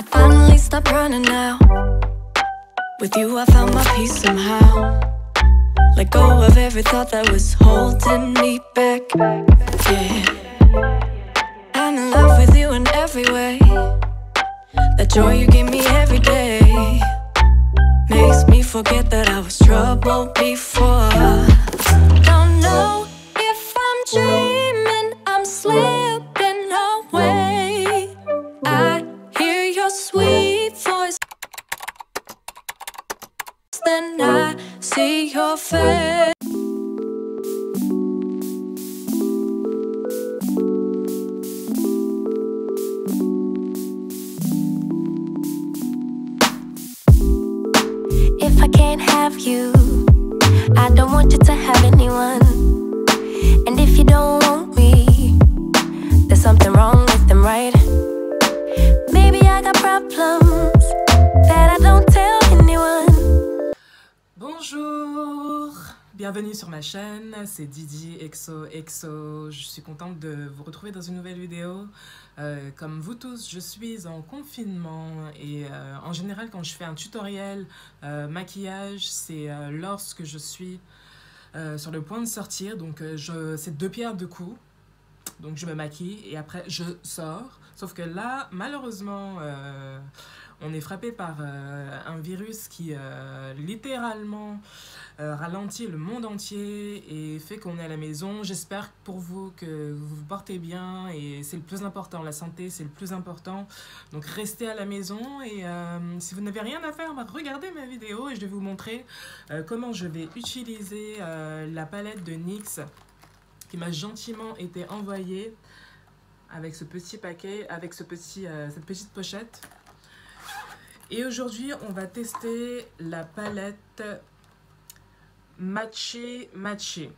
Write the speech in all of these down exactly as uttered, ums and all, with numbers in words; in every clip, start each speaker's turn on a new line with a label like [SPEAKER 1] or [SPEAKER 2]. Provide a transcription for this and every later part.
[SPEAKER 1] finally stopped running now. With you I found my peace somehow. Let go of every thought that was holding me back. Yeah, I'm in love with you in every way. The joy you give me every day makes me forget that I was troubled before. Don't know if I'm dreaming, I'm slipping away. I hear your sweet voice, then I see your face. If I can't have you, I don't want you to have anyone. And if you don't want me, there's something wrong with them, right? Maybe I got problems that I don't tell anyone.
[SPEAKER 2] Bonjour, bienvenue sur ma chaîne, c'est Didi X O X O. Je suis contente de vous retrouver dans une nouvelle vidéo. Euh, comme vous tous, je suis en confinement et euh, en général quand je fais un tutoriel euh, maquillage, c'est euh, lorsque je suis euh, sur le point de sortir. Donc euh, je, c'est deux pierres deux coups. Donc je me maquille et après je sors. Sauf que là, malheureusement, euh, on est frappé par euh, un virus qui euh, littéralement euh, ralentit le monde entier et fait qu'on est à la maison. J'espère pour vous que vous vous portez bien et c'est le plus important. La santé, c'est le plus important. Donc restez à la maison et euh, si vous n'avez rien à faire, bah, regardez ma vidéo et je vais vous montrer euh, comment je vais utiliser euh, la palette de N Y X qui m'a gentiment été envoyée avec ce petit paquet, avec ce petit, euh, cette petite pochette. Et aujourd'hui, on va tester la palette Matché Matché.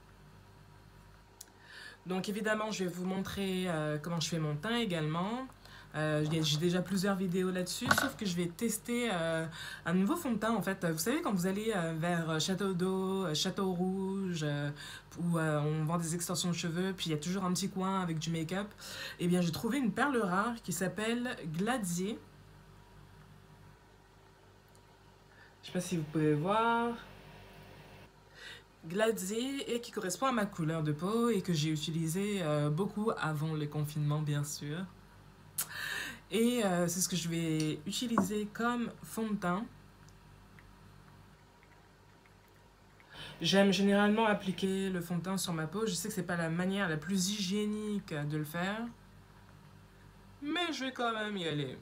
[SPEAKER 2] Donc évidemment, je vais vous montrer euh, comment je fais mon teint également. Euh, j'ai déjà plusieurs vidéos là-dessus, sauf que je vais tester euh, un nouveau fond de teint en fait. Vous savez, quand vous allez euh, vers Château d'Eau, Château Rouge, euh, où euh, on vend des extensions de cheveux, puis il y a toujours un petit coin avec du make-up, et bien j'ai trouvé une perle rare qui s'appelle Gladier. Je sais pas si vous pouvez voir. Gladier et qui correspond à ma couleur de peau et que j'ai utilisé euh, beaucoup avant le confinement bien sûr. Et euh, c'est ce que je vais utiliser comme fond de teint. J'aime généralement appliquer le fond de teint sur ma peau. Je sais que c'est pas la manière la plus hygiénique de le faire, mais je vais quand même y aller.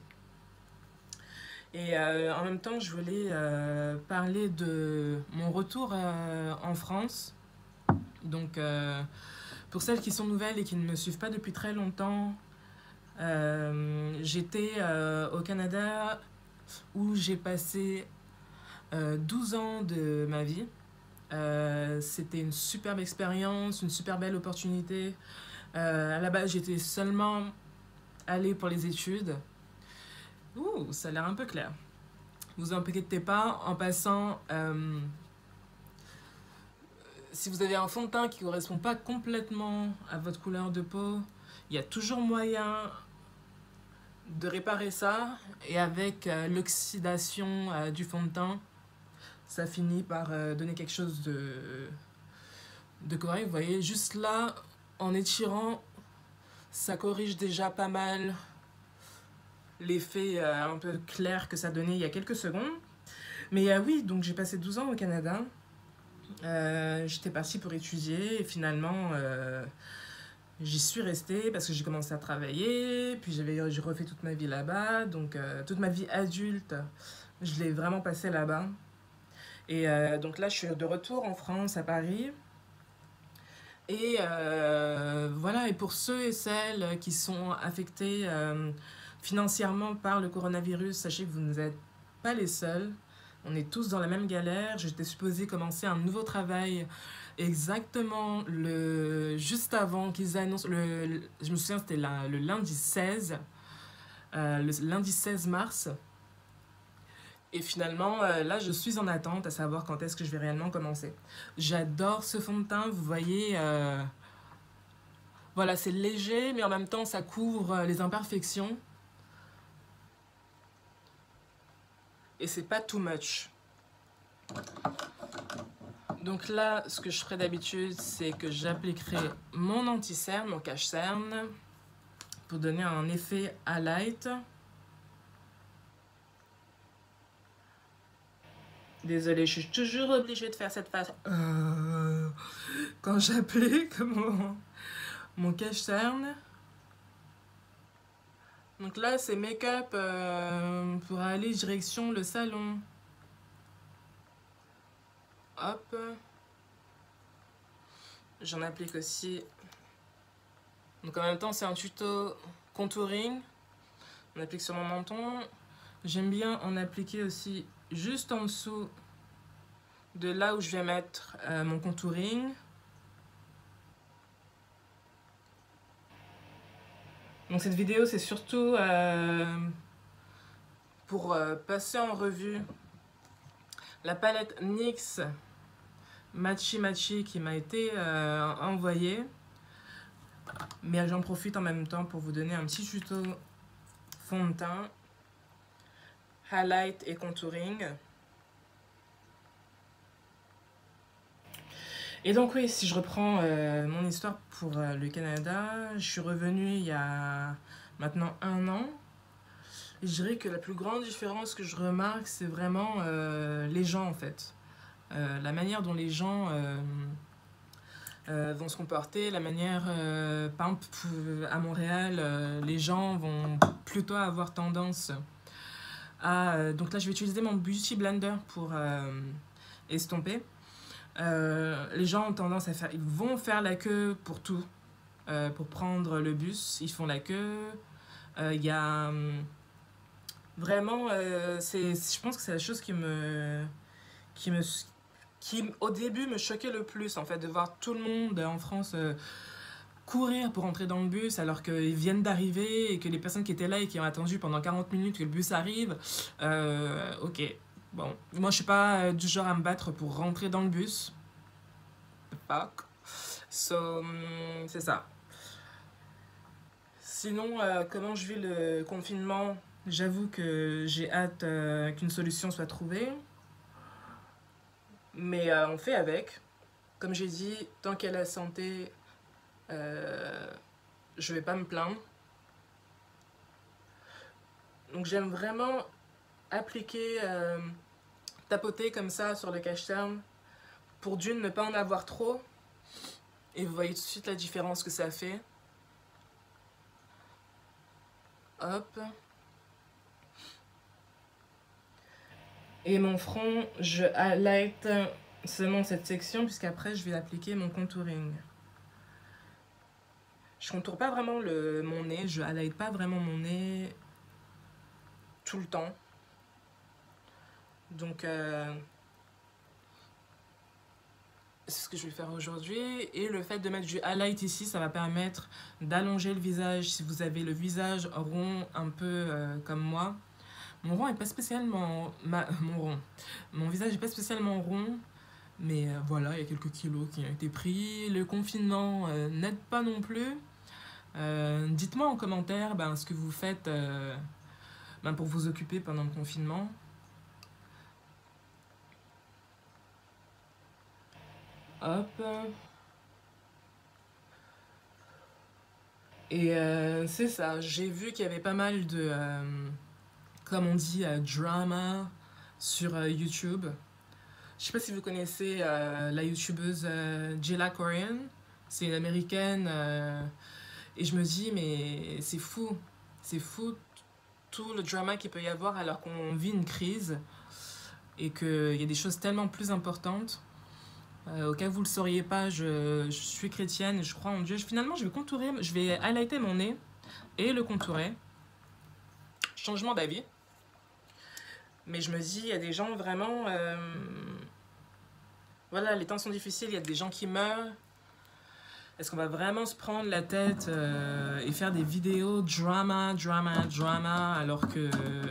[SPEAKER 2] Et euh, en même temps, je voulais euh, parler de mon retour euh, en France. Donc, euh, pour celles qui sont nouvelles et qui ne me suivent pas depuis très longtemps, euh, j'étais euh, au Canada où j'ai passé euh, douze ans de ma vie. Euh, C'était une superbe expérience, une super belle opportunité. Euh, à la base, j'étais seulement allée pour les études. Ouh, ça a l'air un peu clair. Vous inquiétez pas, en passant, euh, si vous avez un fond de teint qui ne correspond pas complètement à votre couleur de peau, il y a toujours moyen de réparer ça. Et avec euh, l'oxydation euh, du fond de teint, ça finit par euh, donner quelque chose de, de correct. Vous voyez, juste là, en étirant, ça corrige déjà pas mal l'effet euh, un peu clair que ça donnait il y a quelques secondes. Mais euh, oui, donc j'ai passé douze ans au Canada. Euh, J'étais partie pour étudier et finalement euh, j'y suis restée parce que j'ai commencé à travailler. Puis j'ai refait toute ma vie là-bas. Donc euh, toute ma vie adulte, je l'ai vraiment passée là-bas. Et euh, donc là, je suis de retour en France, à Paris. Et euh, voilà, et pour ceux et celles qui sont affectés euh, financièrement par le coronavirus, sachez que vous n'êtes pas les seuls. On est tous dans la même galère. J'étais supposée commencer un nouveau travail exactement le, juste avant qu'ils annoncent. Le, le, je me souviens, c'était le lundi seize, euh, le lundi seize mars. Et finalement, euh, là, je suis en attente à savoir quand est-ce que je vais réellement commencer. J'adore ce fond de teint, vous voyez. Euh, voilà, c'est léger, mais en même temps, ça couvre les imperfections. et c'est pas too much. Donc là, ce que je ferai d'habitude, c'est que j'appliquerai mon anti-cerne, mon cache-cerne, pour donner un effet highlight. Désolée, je suis toujours obligée de faire cette phase euh, quand j'applique mon, mon cache-cerne. Donc là, c'est make-up euh, pour aller direction le salon. Hop. J'en applique aussi. Donc en même temps, c'est un tuto contouring. On applique sur mon menton. J'aime bien en appliquer aussi juste en dessous de là où je vais mettre euh, mon contouring. Donc cette vidéo, c'est surtout euh, pour euh, passer en revue la palette N Y X Matchy Matchy qui m'a été euh, envoyée. Mais j'en profite en même temps pour vous donner un petit tuto fond de teint, highlight et contouring. Et donc oui, si je reprends euh, mon histoire pour euh, le Canada, je suis revenue il y a maintenant un an. Et je dirais que la plus grande différence que je remarque, c'est vraiment euh, les gens en fait. Euh, la manière dont les gens euh, euh, vont se comporter, la manière, euh, par exemple à Montréal, euh, les gens vont plutôt avoir tendance à... Euh, donc là, je vais utiliser mon Beauty Blender pour euh, estomper. Euh, les gens ont tendance à faire, ils vont faire la queue pour tout, euh, pour prendre le bus, ils font la queue. Il euh, y a um, vraiment, euh, c'est, je pense que c'est la chose qui me, qui me, qui au début me choquait le plus en fait, de voir tout le monde en France euh, courir pour entrer dans le bus alors qu'ils viennent d'arriver et que les personnes qui étaient là et qui ont attendu pendant quarante minutes que le bus arrive. Euh, ok. Bon, moi je suis pas du genre à me battre pour rentrer dans le bus. Fuck. So, um, c'est ça. Sinon, euh, comment je vis le confinement? J'avoue que j'ai hâte euh, qu'une solution soit trouvée. Mais euh, on fait avec. Comme j'ai dit, tant qu'il y a la santé, euh, je vais pas me plaindre. Donc j'aime vraiment appliquer, euh, tapoter comme ça sur le cache-cerne pour d'une ne pas en avoir trop, et vous voyez tout de suite la différence que ça fait. Hop. Et mon front, je highlight seulement cette section puisqu'après je vais appliquer mon contouring. Je contourne pas vraiment le, mon nez, je highlight pas vraiment mon nez tout le temps. Donc, euh, c'est ce que je vais faire aujourd'hui. Et le fait de mettre du highlight ici, ça va permettre d'allonger le visage. Si vous avez le visage rond, un peu euh, comme moi. Mon rond est pas spécialement... Ma, mon rond. Mon visage n'est pas spécialement rond. Mais euh, voilà, il y a quelques kilos qui ont été pris. Le confinement euh, n'aide pas non plus. Euh, Dites-moi en commentaire ben, ce que vous faites euh, ben, pour vous occuper pendant le confinement. Hop. Et euh, c'est ça, j'ai vu qu'il y avait pas mal de, euh, comme on dit, euh, drama sur euh, YouTube. Je sais pas si vous connaissez euh, la youtubeuse euh, Jilla Korean. C'est une américaine. Euh, et je me dis, mais c'est fou. C'est fou tout le drama qu'il peut y avoir alors qu'on vit une crise. Et qu'il y a des choses tellement plus importantes. Euh, au cas où vous ne le sauriez pas, je, je suis chrétienne et je crois en Dieu. Je, finalement, je vais contourer, je vais highlighter mon nez et le contourer. Changement d'avis. Mais je me dis, il y a des gens vraiment... Euh, voilà, les temps sont difficiles, il y a des gens qui meurent. Est-ce qu'on va vraiment se prendre la tête euh, et faire des vidéos drama, drama, drama, alors que...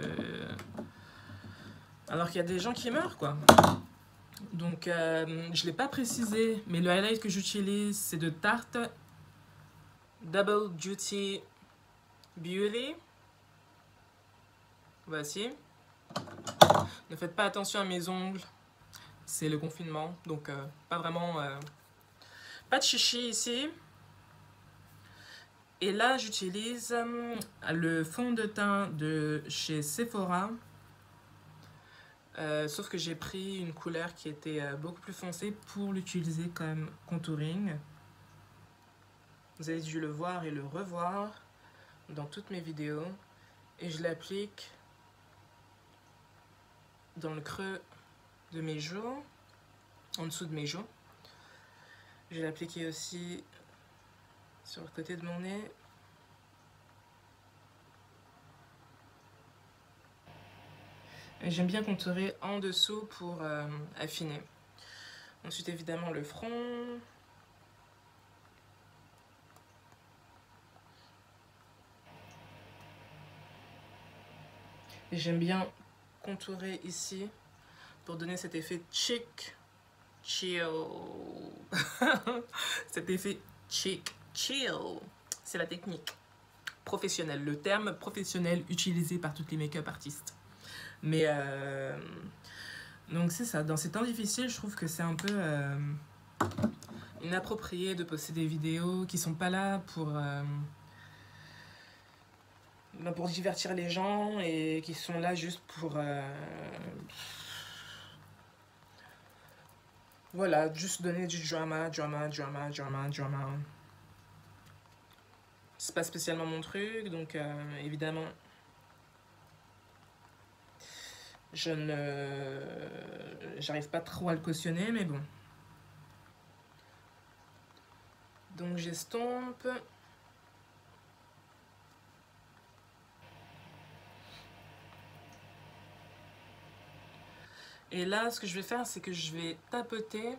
[SPEAKER 2] Alors qu'il y a des gens qui meurent, quoi. Donc, euh, je ne l'ai pas précisé, mais le highlight que j'utilise, c'est de Tarte Double Duty Beauty. Voici. Ne faites pas attention à mes ongles. C'est le confinement, donc euh, pas vraiment... Euh, pas de chichi ici. Et là, j'utilise euh, le fond de teint de chez Sephora. Euh, sauf que j'ai pris une couleur qui était euh, beaucoup plus foncée pour l'utiliser comme contouring. Vous avez dû le voir et le revoir dans toutes mes vidéos. Et je l'applique dans le creux de mes joues, en dessous de mes joues. Je vais l'appliquer aussi sur le côté de mon nez. J'aime bien contourer en dessous pour euh, affiner. Ensuite, évidemment, le front. J'aime bien contourer ici pour donner cet effet chic, chill. Cet effet chic, chill. C'est la technique professionnelle, le terme professionnel utilisé par toutes les make-up artistes. Mais euh, donc c'est ça, dans ces temps difficiles, je trouve que c'est un peu euh, inapproprié de poster des vidéos qui sont pas là pour, euh, pour divertir les gens et qui sont là juste pour... Euh, voilà, juste donner du drama, drama, drama, drama, drama. C'est pas spécialement mon truc, donc euh, évidemment... Je ne... J'arrive pas trop à le cautionner, mais bon. Donc j'estompe. Et là, ce que je vais faire, c'est que je vais tapoter.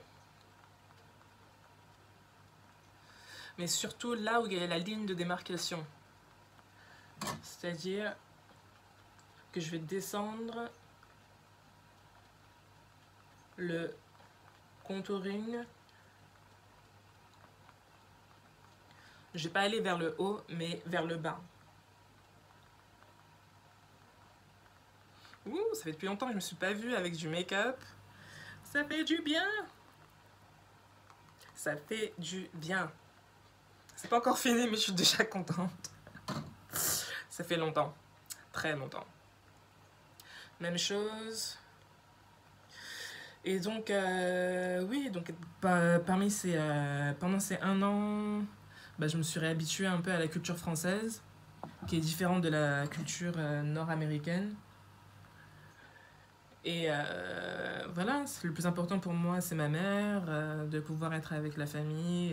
[SPEAKER 2] Mais surtout là où il y a la ligne de démarcation. C'est-à-dire que je vais descendre le contouring. Je vais pas aller vers le haut, mais vers le bas. Ouh, ça fait depuis longtemps que je me suis pas vue avec du make-up. Ça fait du bien. Ça fait du bien. C'est pas encore fini, mais je suis déjà contente. Ça fait longtemps. Très longtemps. Même chose. Et donc, euh, oui, donc parmi ces, euh, pendant ces un an, bah, je me suis réhabituée un peu à la culture française, qui est différente de la culture euh, nord-américaine. Et euh, voilà, le plus important pour moi, c'est ma mère, euh, de pouvoir être avec la famille.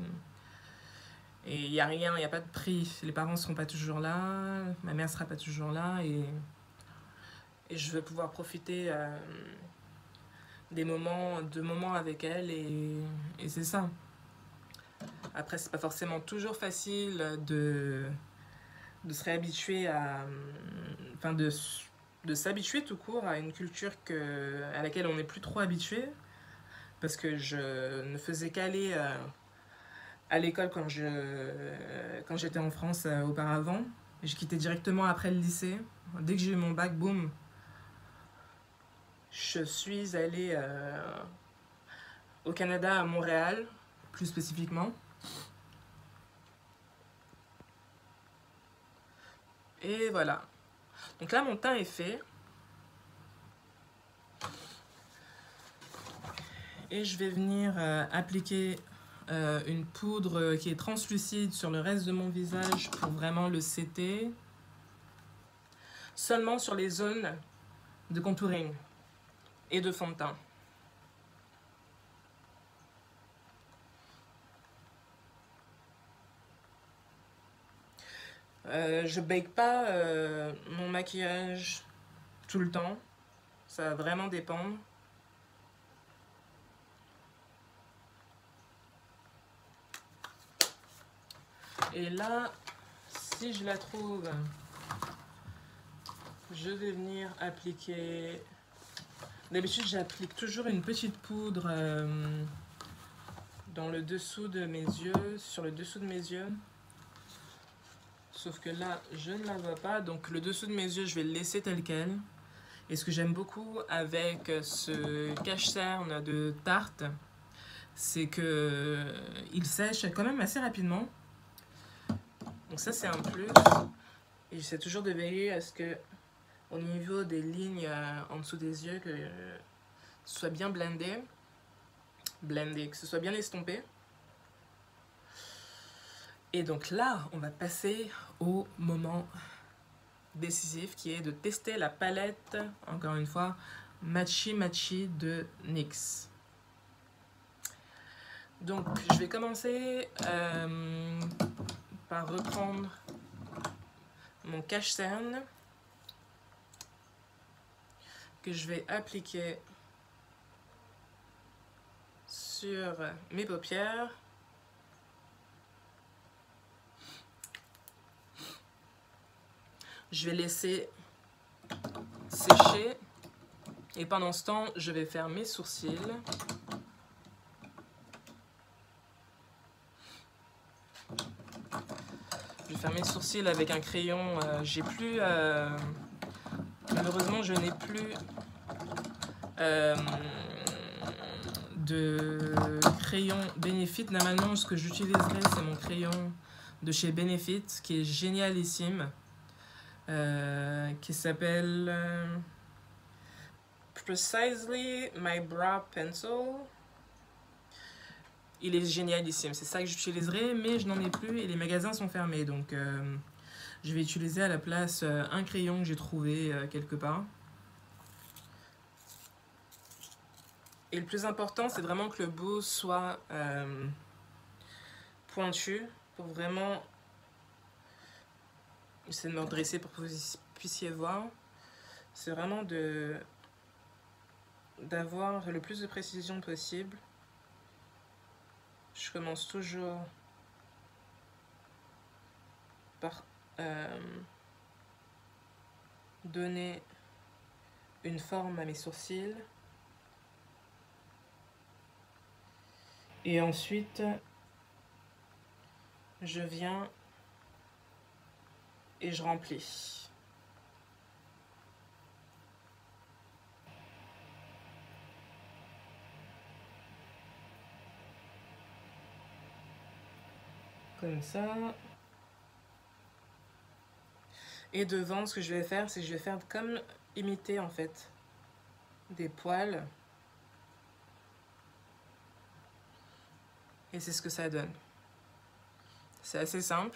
[SPEAKER 2] Et il n'y a rien, il n'y a pas de prix. Les parents ne seront pas toujours là, ma mère ne sera pas toujours là. Et, et je veux pouvoir profiter... Euh, des moments, de moments avec elle et, et c'est ça. Après, c'est pas forcément toujours facile de, de se réhabituer à... Enfin, de, de s'habituer tout court à une culture que, à laquelle on n'est plus trop habitué. Parce que je ne faisais qu'aller euh, à l'école quand je, quand j'étais en France euh, auparavant. J'ai quitté directement après le lycée. Dès que j'ai eu mon bac, boum, je suis allée euh, au Canada, à Montréal, plus spécifiquement. Et voilà. Donc là, mon teint est fait. Et je vais venir euh, appliquer euh, une poudre qui est translucide sur le reste de mon visage pour vraiment le setter. Seulement sur les zones de contouring et de fond de teint. Euh, je bake pas euh, mon maquillage tout le temps. Ça va vraiment dépendre. Et là, si je la trouve, je vais venir appliquer... D'habitude, j'applique toujours une petite poudre euh, dans le dessous de mes yeux, sur le dessous de mes yeux. Sauf que là, je ne la vois pas. Donc le dessous de mes yeux, je vais le laisser tel quel. Et ce que j'aime beaucoup avec ce cache-cerne de Tarte, c'est que il sèche quand même assez rapidement. Donc ça c'est un plus. Et j'essaie toujours de veiller à ce que au niveau des lignes euh, en dessous des yeux, que euh, ce soit bien blendé, blendé, que ce soit bien estompé. Et donc là, on va passer au moment décisif qui est de tester la palette, encore une fois, Matchy Matchy de NYX. Donc je vais commencer euh, par reprendre mon cache-cerne que je vais appliquer sur mes paupières. Je vais laisser sécher et pendant ce temps, je vais faire mes sourcils. Je vais faire mes sourcils avec un crayon. Euh, j'ai plus... Euh, malheureusement, je n'ai plus euh, de crayon Benefit. Normalement, ce que j'utiliserai, c'est mon crayon de chez Benefit, qui est génialissime. Euh, qui s'appelle euh, Precisely My Brow Pencil. Il est génialissime, c'est ça que j'utiliserai, mais je n'en ai plus et les magasins sont fermés, donc euh, je vais utiliser à la place euh, un crayon que j'ai trouvé euh, quelque part. Et le plus important, c'est vraiment que le bout soit euh, pointu pour vraiment... J'essaie de me redresser pour que vous puissiez voir. C'est vraiment de d'avoir le plus de précision possible. Je commence toujours par euh, donner une forme à mes sourcils. Et ensuite, je viens et je remplis. Comme ça. Et devant, ce que je vais faire, c'est que je vais faire comme imiter en fait des poils. Et c'est ce que ça donne. C'est assez simple.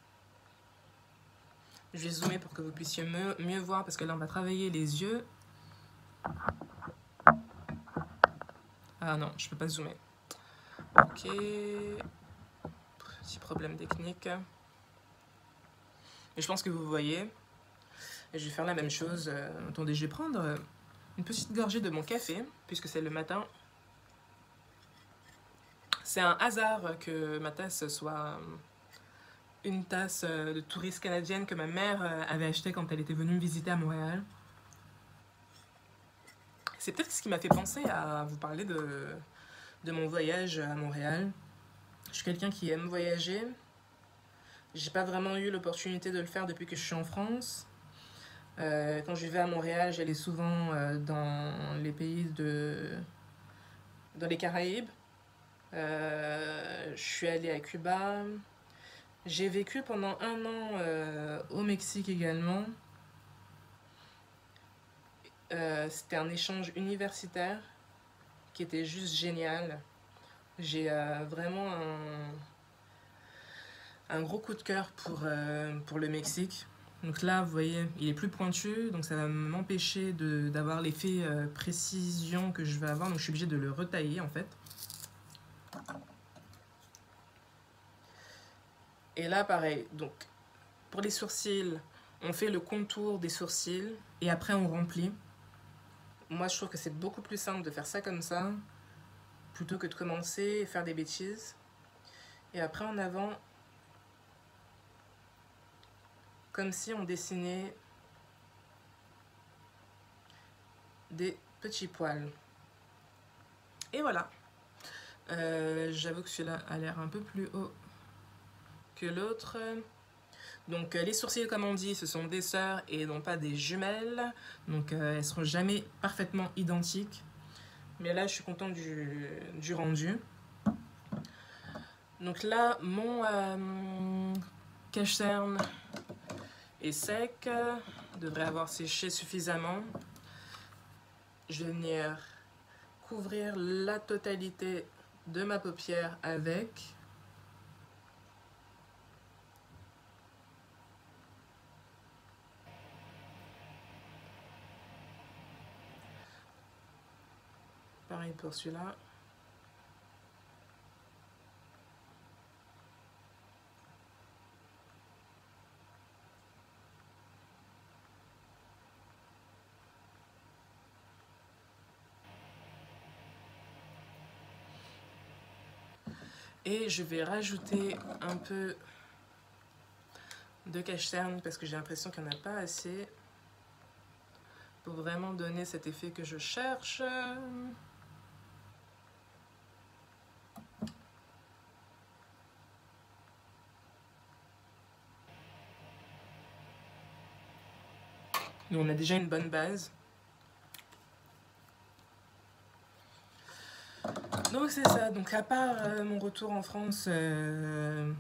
[SPEAKER 2] Je vais zoomer pour que vous puissiez mieux, mieux voir parce que là on va travailler les yeux. Ah non, je peux pas zoomer. Ok. Petit problème technique. Mais je pense que vous voyez. Et je vais faire la même chose. Euh, attendez, je vais prendre une petite gorgée de mon café puisque c'est le matin. C'est un hasard que ma tasse soit une tasse de touriste canadienne que ma mère avait achetée quand elle était venue me visiter à Montréal. C'est peut-être ce qui m'a fait penser à vous parler de, de mon voyage à Montréal. Je suis quelqu'un qui aime voyager. J'ai pas vraiment eu l'opportunité de le faire depuis que je suis en France. Euh, quand je vivais à Montréal, j'allais souvent euh, dans les pays de... dans les Caraïbes. Euh, je suis allée à Cuba. J'ai vécu pendant un an euh, au Mexique également. Euh, c'était un échange universitaire qui était juste génial. J'ai euh, vraiment un, un gros coup de cœur pour, euh, pour le Mexique. Donc là, vous voyez, il est plus pointu, donc ça va m'empêcher d'avoir l'effet euh, précision que je vais avoir. Donc je suis obligée de le retailler en fait. Et là, pareil, donc pour les sourcils, on fait le contour des sourcils et après on remplit. Moi, je trouve que c'est beaucoup plus simple de faire ça comme ça, plutôt que de commencer et faire des bêtises. Et après, en avant, comme si on dessinait des petits poils. Et voilà. Euh, J'avoue que celui-là a l'air un peu plus haut que l'autre. Donc euh, les sourcils, comme on dit, ce sont des sœurs et non pas des jumelles. Donc euh, elles seront jamais parfaitement identiques. Mais là, je suis contente du, du rendu. Donc là, mon euh, cache-cerne est sec. Devrait avoir séché suffisamment. Je vais venir couvrir la totalité de ma paupière avec. Pareil pour celui-là. Et je vais rajouter un peu de cache-cerne parce que j'ai l'impression qu'il n'y en a pas assez pour vraiment donner cet effet que je cherche. Nous, on a déjà une bonne base. Donc c'est ça, donc à part euh, mon retour en France, euh,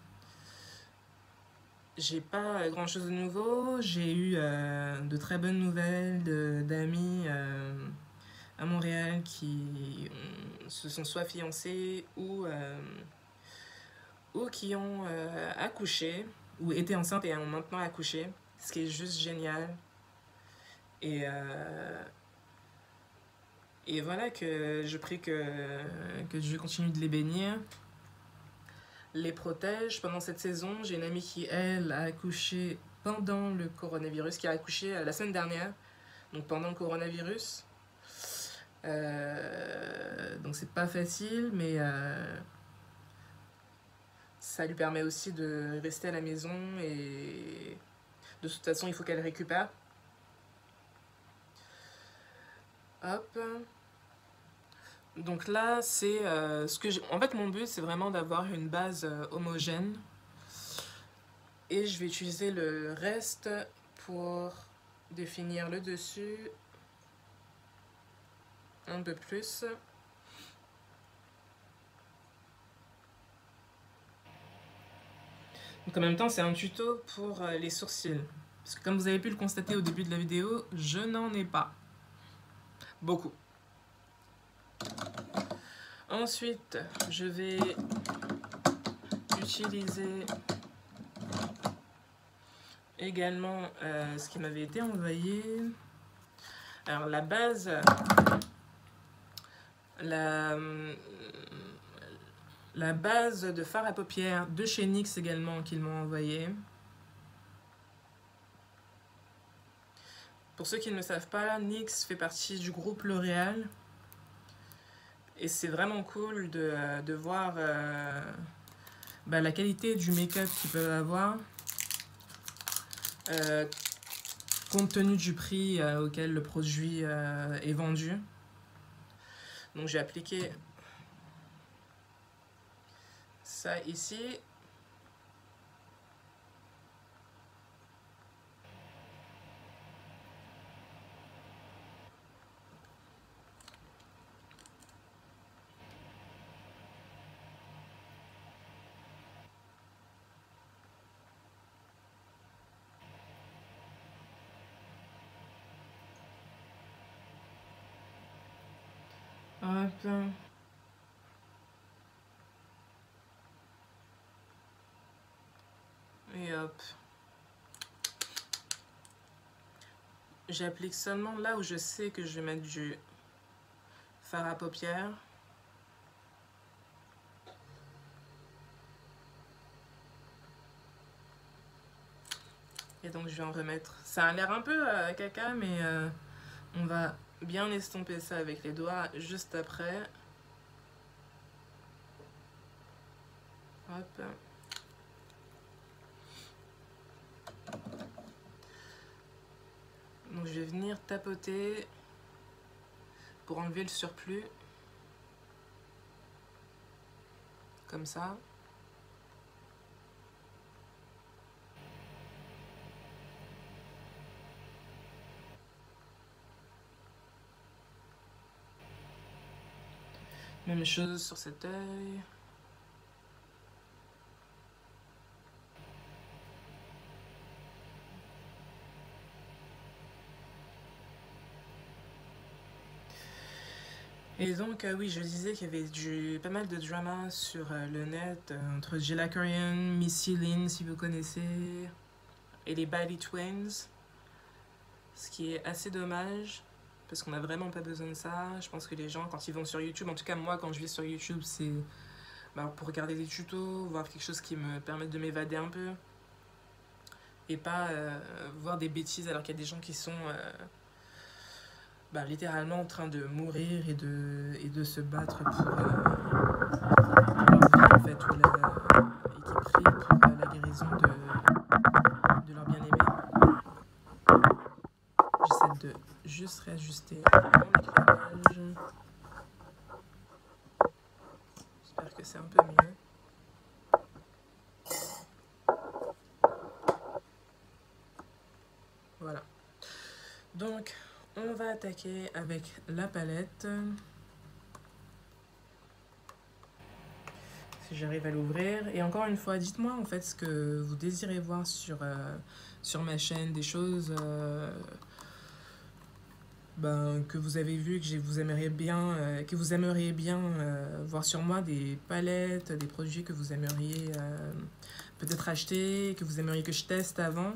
[SPEAKER 2] j'ai pas grand chose de nouveau. J'ai eu euh, de très bonnes nouvelles d'amis euh, à Montréal qui ont, se sont soit fiancés ou, euh, ou qui ont euh, accouché, ou étaient enceintes et ont maintenant accouché, ce qui est juste génial. Et... Euh, Et voilà que je prie que, que Dieu continue de les bénir, les protège. Pendant cette saison, j'ai une amie qui, elle, a accouché pendant le coronavirus, qui a accouché la semaine dernière, donc pendant le coronavirus. Euh, donc c'est pas facile, mais euh, ça lui permet aussi de rester à la maison et de toute façon, il faut qu'elle récupère. Hop. Donc là, c'est euh, ce que j'ai... En fait, mon but, c'est vraiment d'avoir une base euh, homogène. Et je vais utiliser le reste pour définir le dessus un peu plus. Donc en même temps, c'est un tuto pour euh, les sourcils. Parce que comme vous avez pu le constater au début de la vidéo, je n'en ai pas beaucoup. Ensuite, je vais utiliser également euh, ce qui m'avait été envoyé. Alors la base, la, la base de fard à paupières de chez N Y X également qu'ils m'ont envoyé. Pour ceux qui ne le savent pas, N Y X fait partie du groupe L'Oréal. Et c'est vraiment cool de, de voir euh, bah, la qualité du make-up qu'ils peuvent avoir, euh, compte tenu du prix euh, auquel le produit euh, est vendu. Donc j'ai appliqué ça ici. Hop. Et hop. J'applique seulement là où je sais que je vais mettre du fard à paupières. Et donc je vais en remettre. Ça a l'air un peu euh, caca, mais euh, on va bien estomper ça avec les doigts juste après. Hop. Donc je vais venir tapoter pour enlever le surplus. Comme ça. Même chose sur cet œil. Et donc, euh, oui, je disais qu'il y avait du, pas mal de drama sur euh, le net euh, entre Jilla Korean, Missy Lynn, si vous connaissez, et les Bally Twins. Ce qui est assez dommage, parce qu'on n'a vraiment pas besoin de ça. Je pense que les gens, quand ils vont sur YouTube, en tout cas moi, quand je vais sur YouTube, c'est bah, pour regarder des tutos, voir quelque chose qui me permette de m'évader un peu. Et pas euh, voir des bêtises alors qu'il y a des gens qui sont... Euh, Bah, littéralement en train de mourir et de, et de se battre pour euh, leur vie, en fait, ou la, et qui prient pour euh, la guérison de, de leur bien-aimé. J'essaie de juste réajuster mon éclairage. J'espère que c'est un peu mieux. Voilà. Donc, on va attaquer avec la palette. Si j'arrive à l'ouvrir. Et encore une fois, dites-moi en fait ce que vous désirez voir sur, euh, sur ma chaîne, des choses euh, ben, que vous avez vues, que vous aimeriez bien, euh, que vous aimeriez bien euh, voir sur moi, des palettes, des produits que vous aimeriez euh, peut-être acheter, que vous aimeriez que je teste avant.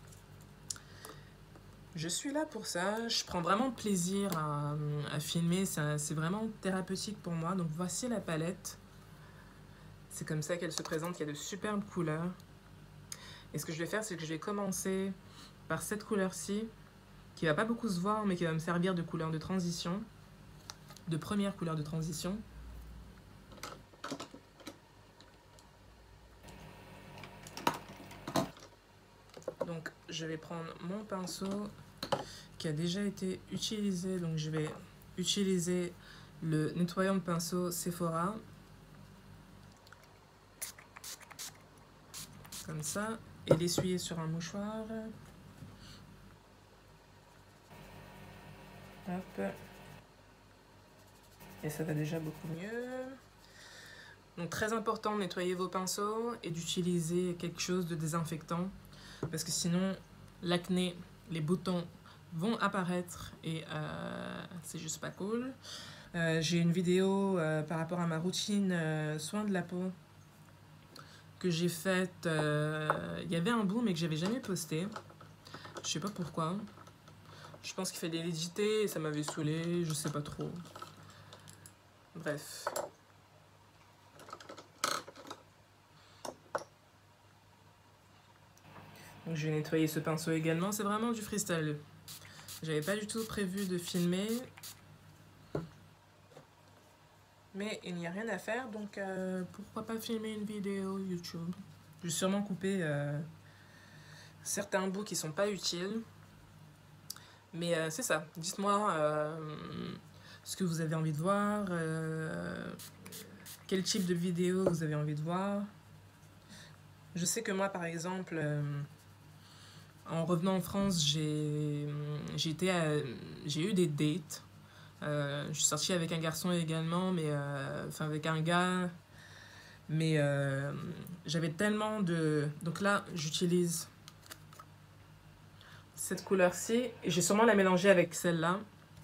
[SPEAKER 2] Je suis là pour ça, je prends vraiment plaisir à, à filmer, c'est vraiment thérapeutique pour moi. Donc voici la palette, c'est comme ça qu'elle se présente, il y a de superbes couleurs. Et ce que je vais faire, c'est que je vais commencer par cette couleur-ci, qui va pas beaucoup se voir, mais qui va me servir de couleur de transition, de première couleur de transition. Donc je vais prendre mon pinceau qui a déjà été utilisé, donc je vais utiliser le nettoyant de pinceau Sephora, comme ça, et l'essuyer sur un mouchoir. Hop. Et ça va déjà beaucoup mieux. Donc très important de nettoyer vos pinceaux et d'utiliser quelque chose de désinfectant, parce que sinon l'acné, les boutons vont apparaître et euh, c'est juste pas cool. Euh, j'ai une vidéo euh, par rapport à ma routine euh, soin de la peau que j'ai faite. Euh, il y avait un bout mais que j'avais jamais posté. Je sais pas pourquoi. Je pense qu'il fallait l'éditer et ça m'avait saoulé, je sais pas trop. Bref. Donc je vais nettoyer ce pinceau également, c'est vraiment du freestyle. J'avais pas du tout prévu de filmer. Mais il n'y a rien à faire, donc euh, pourquoi pas filmer une vidéo YouTube. Je vais sûrement couper euh, certains bouts qui sont pas utiles. Mais euh, c'est ça, dites-moi euh, ce que vous avez envie de voir, euh, quel type de vidéo vous avez envie de voir. Je sais que moi par exemple... Euh, En revenant en France, j'ai eu des dates. Euh, je suis sortie avec un garçon également, mais euh, enfin avec un gars. Mais euh, j'avais tellement de... Donc là, j'utilise cette couleur-ci. Et j'ai sûrement la mélanger avec celle-là.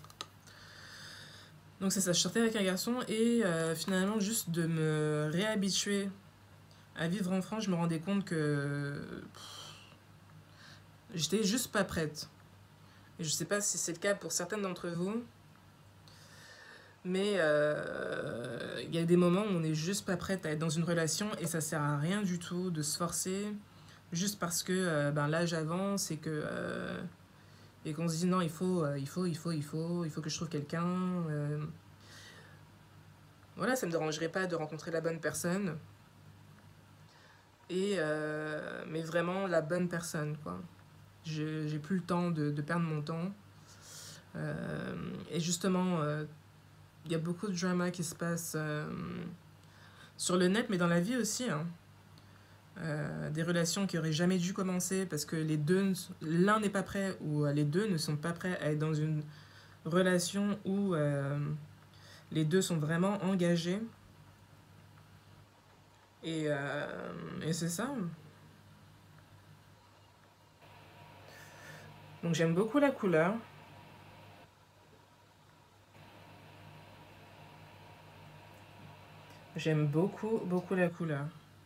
[SPEAKER 2] Donc c'est ça, je sortais avec un garçon et euh, finalement, juste de me réhabituer à vivre en France, je me rendais compte que... J'étais juste pas prête. Et je sais pas si c'est le cas pour certaines d'entre vous. Mais euh, il y a des moments où on est juste pas prête à être dans une relation et ça sert à rien du tout de se forcer. Juste parce que euh, ben, l'âge avance et que euh, et qu'on se dit non, il faut, euh, il faut, il faut, il faut, il faut que je trouve quelqu'un. Euh, voilà, ça me dérangerait pas de rencontrer la bonne personne. Et euh, mais vraiment la bonne personne, quoi. J'ai plus le temps de, de perdre mon temps. Euh, et justement, il euh, y a beaucoup de drama qui se passe euh, sur le net, mais dans la vie aussi. Hein. Euh, des relations qui auraient jamais dû commencer parce que les deux, l'un n'est pas prêt ou les deux ne sont pas prêts à être dans une relation où euh, Les deux sont vraiment engagés. Et, euh, et c'est ça. Donc j'aime beaucoup la couleur. J'aime beaucoup, beaucoup la couleur.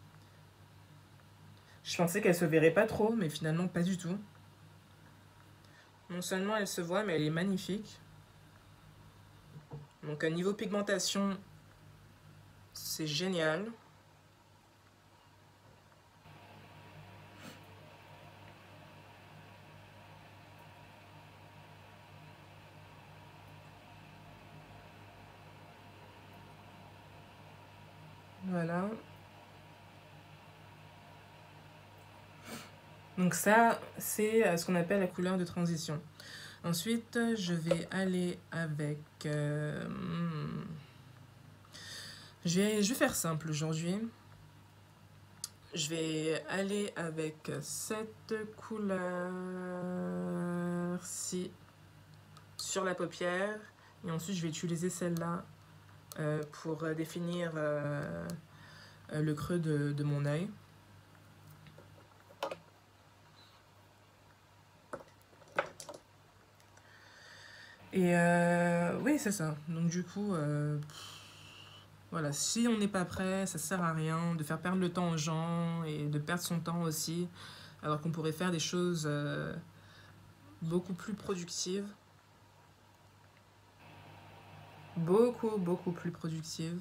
[SPEAKER 2] Je pensais qu'elle se verrait pas trop, mais finalement pas du tout. Non seulement elle se voit, mais elle est magnifique. Donc à niveau pigmentation, c'est génial. Voilà. Donc ça, c'est euh, ce qu'on appelle la couleur de transition. Ensuite, je vais aller avec... euh, hmm, je, vais, je vais faire simple aujourd'hui. Je vais aller avec cette couleur-ci sur la paupière. Et ensuite, je vais utiliser celle-là euh, pour définir euh, le creux de, de mon œil. Et euh, oui, c'est ça. Donc du coup, euh, voilà, si on n'est pas prêt, ça sert à rien de faire perdre le temps aux gens et de perdre son temps aussi, alors qu'on pourrait faire des choses euh, beaucoup plus productives. Beaucoup, beaucoup plus productives.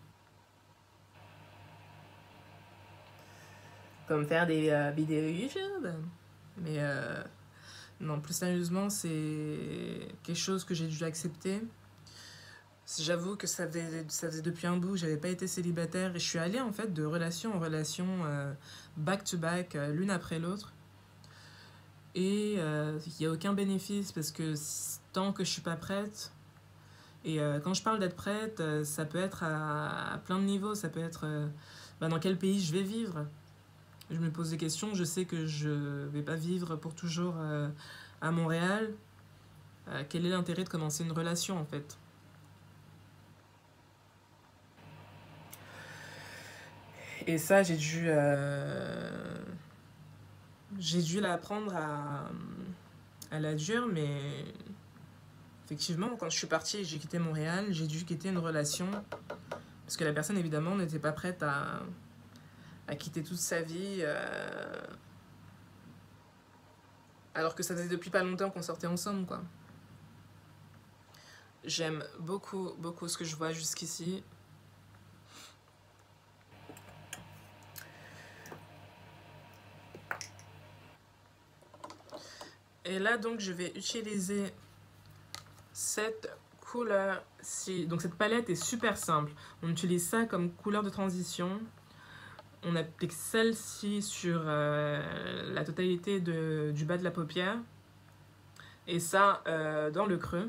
[SPEAKER 2] Comme faire des euh, vidéos YouTube. Mais euh, non, plus sérieusement, c'est quelque chose que j'ai dû accepter. J'avoue que ça faisait, ça faisait depuis un bout que j'avais pas été célibataire et je suis allée en fait de relation en relation, euh, back to back, euh, l'une après l'autre. Et il euh, n'y a aucun bénéfice parce que tant que je suis pas prête, et euh, quand je parle d'être prête, euh, ça peut être à, à plein de niveaux, ça peut être euh, bah, dans quel pays je vais vivre. Je me pose des questions, je sais que je vais pas vivre pour toujours euh, à Montréal. Euh, quel est l'intérêt de commencer une relation en fait? Et ça, j'ai dû, euh, j'ai dû l'apprendre à, à la dure, mais effectivement, quand je suis partie, j'ai quitté Montréal, j'ai dû quitter une relation parce que la personne, évidemment, n'était pas prête à, à quitter toute sa vie, euh, alors que ça faisait depuis pas longtemps qu'on sortait ensemble, quoi. J'aime beaucoup, beaucoup ce que je vois jusqu'ici. Et là, donc, je vais utiliser cette couleur-ci. Donc, cette palette est super simple. On utilise ça comme couleur de transition. On applique celle-ci sur euh, la totalité de, du bas de la paupière. Et ça, euh, dans le creux.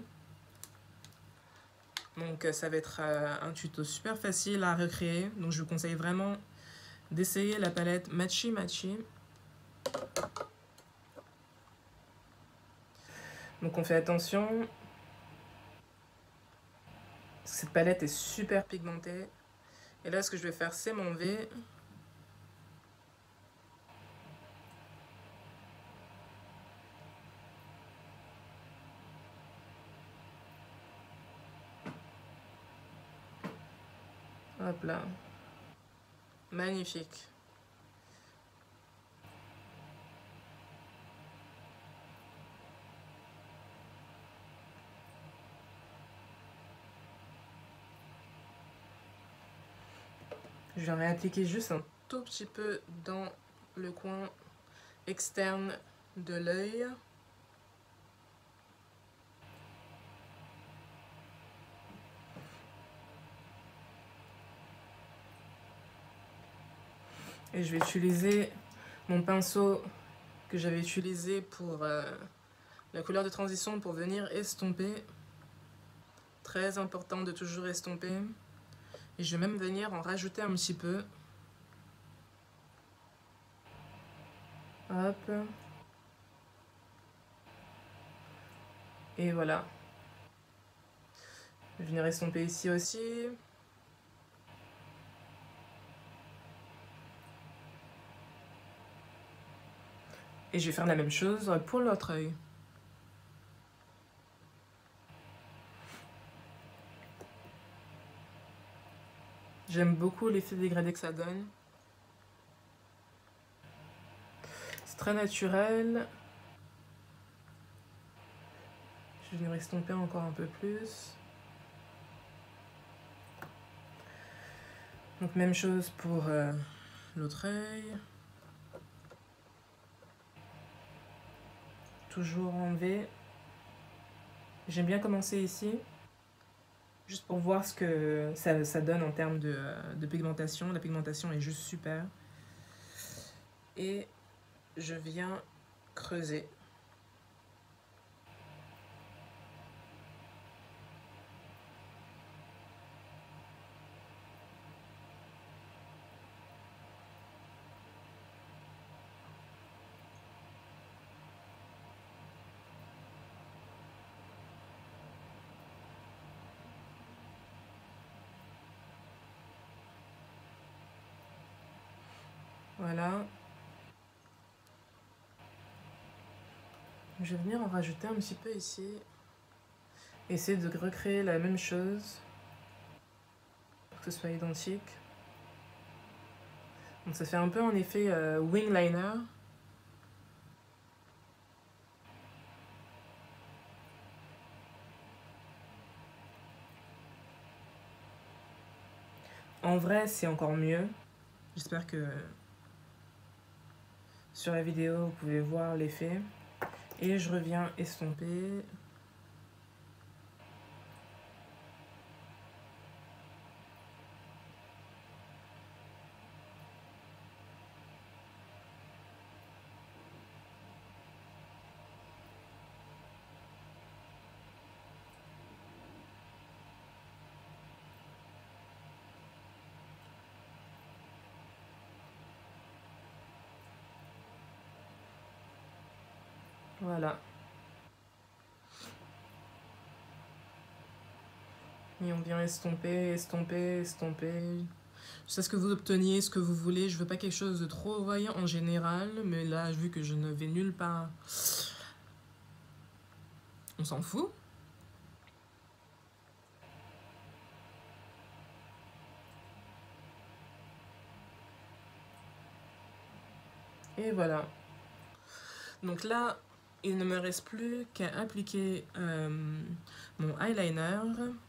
[SPEAKER 2] Donc, ça va être euh, un tuto super facile à recréer. Donc, je vous conseille vraiment d'essayer la palette Matchy Matchy. Donc on fait attention. Cette palette est super pigmentée. Et là, ce que je vais faire, c'est m'enlever. Hop là. Magnifique. Je viens réappliquer juste un tout petit peu dans le coin externe de l'œil. Et je vais utiliser mon pinceau que j'avais utilisé pour euh, la couleur de transition pour venir estomper. Très important de toujours estomper. Et je vais même venir en rajouter un petit peu. Hop. Et voilà. Je vais venir estomper ici aussi. Et je vais faire la même chose pour l'autre œil. J'aime beaucoup l'effet dégradé que ça donne. C'est très naturel. Je vais venir estomper encore un peu plus. Donc même chose pour euh, l'autre œil. Toujours enlever. J'aime bien commencer ici. Juste pour voir ce que ça, ça donne en termes de, de pigmentation. La pigmentation est juste super. Et je viens creuser. Voilà. Je vais venir en rajouter un petit peu ici. Essayer de recréer la même chose pour que ce soit identique. Donc ça fait un peu en effet euh, wing liner. En vrai, c'est encore mieux. J'espère que sur la vidéo, vous pouvez voir l'effet. Et je reviens estomper. Voilà. Et on vient estomper, estomper, estomper. Je sais ce que vous obteniez, ce que vous voulez. Je veux pas quelque chose de trop voyant en général. Mais là, vu que je ne vais nulle part, on s'en fout. Et voilà. Donc là, il ne me reste plus qu'à appliquer euh, mon eyeliner.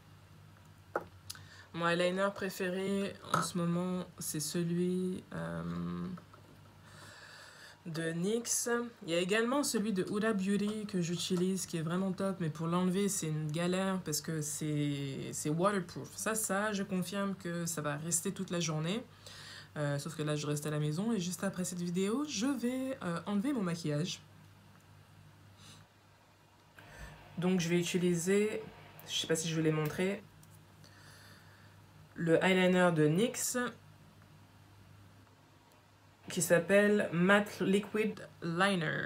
[SPEAKER 2] Mon eyeliner préféré en ce moment, c'est celui euh, de N Y X. Il y a également celui de Huda Beauty que j'utilise, qui est vraiment top, mais pour l'enlever, c'est une galère parce que c'est waterproof. Ça, ça, je confirme que ça va rester toute la journée. Euh, sauf que là, je reste à la maison et juste après cette vidéo, je vais euh, enlever mon maquillage. Donc, je vais utiliser, je sais pas si je vais les montrer, le eyeliner de N Y X qui s'appelle Matte Liquid Liner.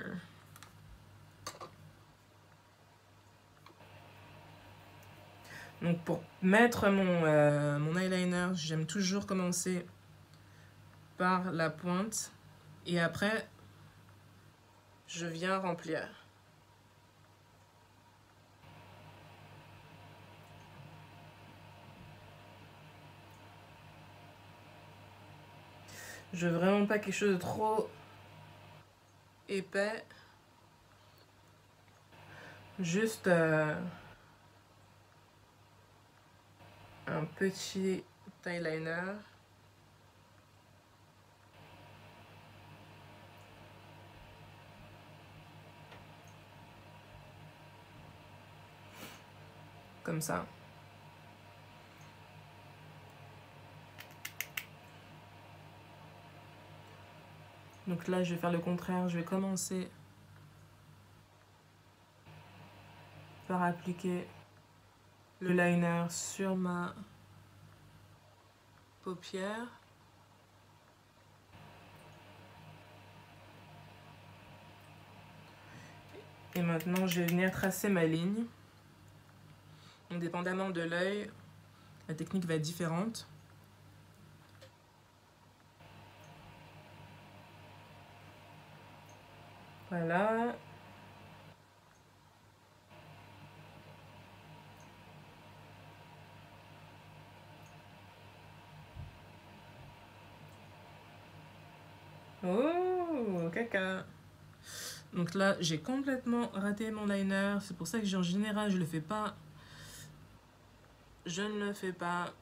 [SPEAKER 2] Donc pour mettre mon, euh, mon eyeliner, j'aime toujours commencer par la pointe et après je viens remplir. Je veux vraiment pas quelque chose de trop épais. Juste euh, un petit eyeliner. Comme ça. Donc là, je vais faire le contraire. Je vais commencer par appliquer le liner sur ma paupière. Et maintenant, je vais venir tracer ma ligne. Indépendamment de l'œil, la technique va être différente. Voilà. Oh, caca. Donc là, j'ai complètement raté mon liner. C'est pour ça que en général, je le fais pas. Je ne le fais pas